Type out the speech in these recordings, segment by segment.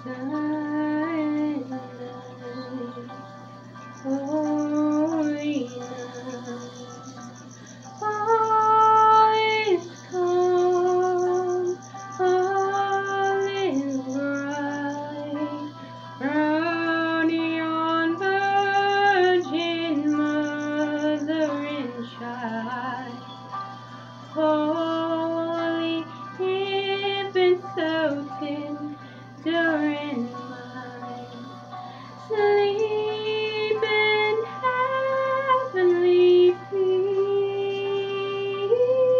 Silent night, holy night, all is calm, all is bright, round yon Virgin Mother and Child. Holy infant, so tender and mild, sleep in heavenly peace,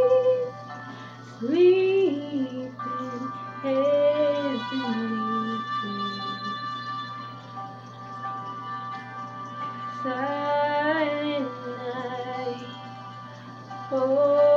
sleep in heavenly peace. Silent night, oh.